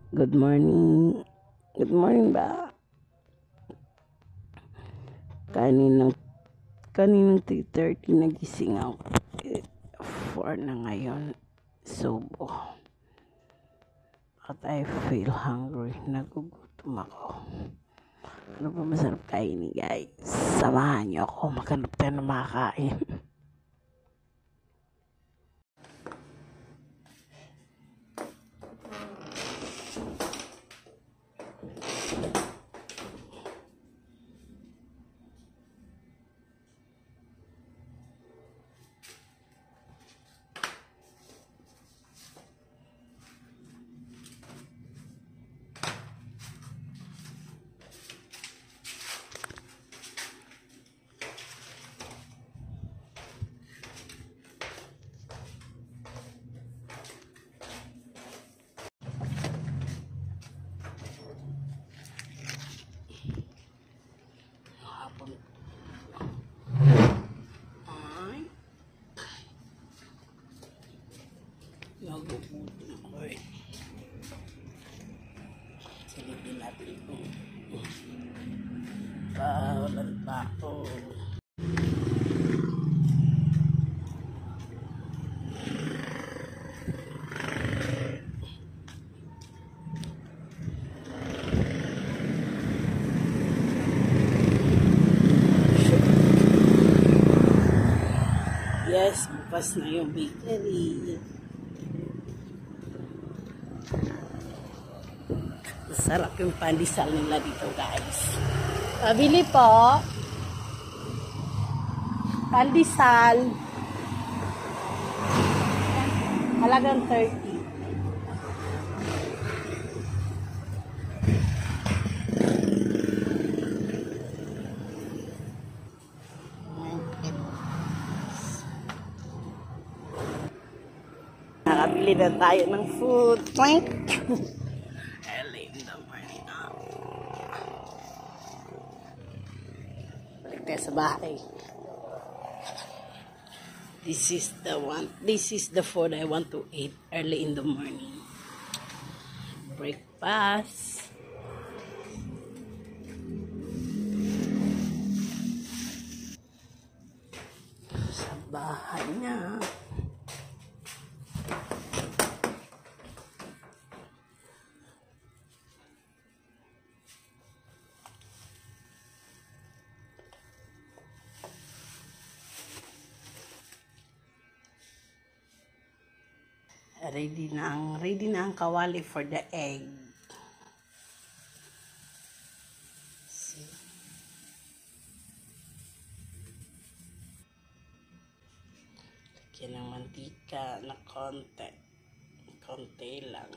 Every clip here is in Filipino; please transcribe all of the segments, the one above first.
Good morning. Good morning ba? Kaninang 3:30 nagising ako. 4 na ngayon. Subo. At I feel hungry. Nagugutom ako. Ano ba masarap kainin, guys? Samahan niyo ako. Maghanap tayo ng makakain. Hapon. Ay. Nagugutom ako eh. Silipin natin ito. Walang tao. Yes, bukas na yung bakery. Masarap yung pandesal nila dito, guys. Pabili po. Pandesal. Halagang 30. Nakabili na tayo ng food. Twink! Early in the morning. Balik tayo sa bahay. This is the one. This is the food I want to eat early in the morning. Breakfast. Sa bahay niya. Ready na ang kawali for the egg. See? Lagyan ng mantika na konti lang.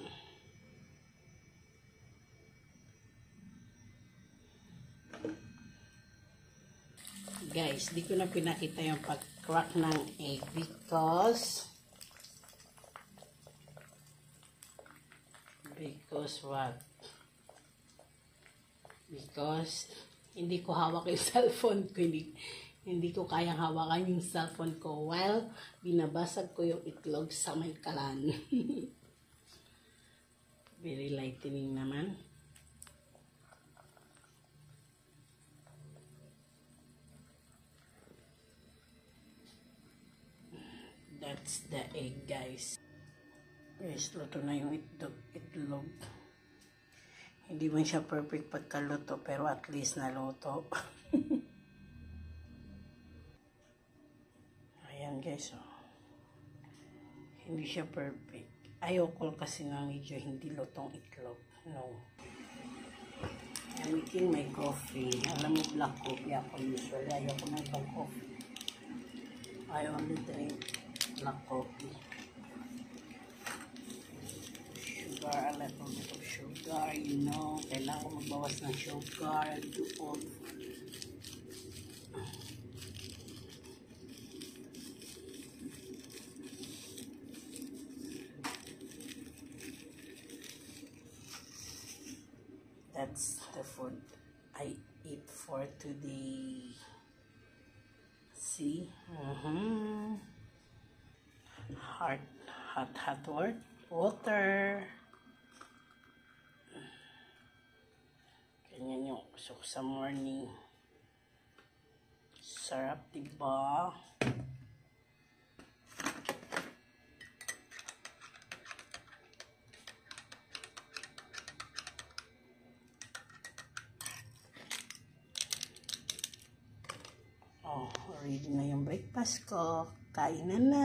Guys, di ko na pinakita yung pag-crack ng egg because what? Because hindi ko hawak yung cellphone ko. Hindi ko kayang hawakan yung cellphone ko while binabasag ko yung itlog sa may kalan. Very lightening naman. That's the egg, guys. Guys, luto na yung itlog. Hindi man siya perfect pagkaluto, pero at least naluto. Ayan, guys, oh. Hindi siya perfect. Ayoko kasi nga medyo hindi lutong itlog. No. I'm making my coffee. Alam mo, black coffee ako usually. Ayoko na ibang coffee. I only drink black coffee. Sugar, a little bit of sugar, you know. Kailangan ko magbawas ng sugar and do all. That's the food I eat for today. See? Hot water. So, sa morning. Sarap, diba? Oh, ready na yung breakfast ko. Kainan na.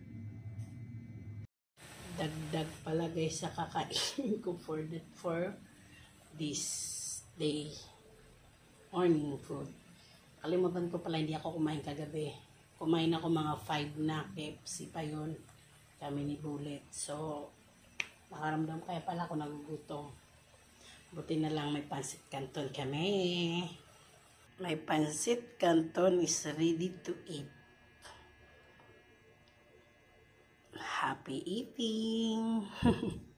Dagdag pala guys sa kakainin ko for this day morning food. Kalimutan ko pala, hindi ako kumain kagabi. Kumain ako mga 5 na KFC pa yun. Kami ni Bullet. So, nakaramdam kaya pala ako nagugutom. Buti na lang may pansit canton kami. My pancit canton is ready to eat. Happy eating!